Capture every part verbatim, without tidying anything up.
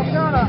tiens là.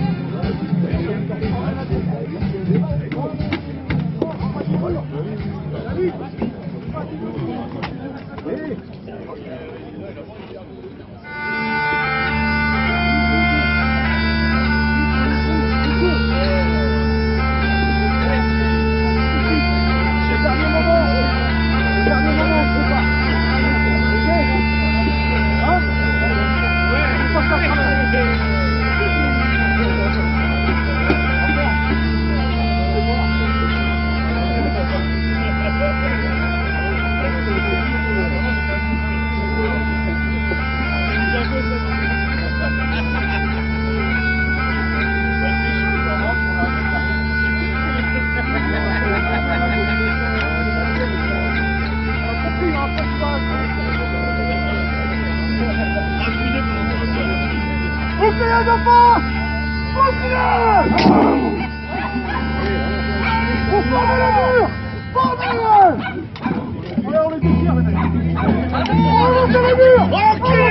Bouclier de force! Bouclier! Pour former le mur! Formez-le! Allez, on les déchire, les mecs! On monte le mur!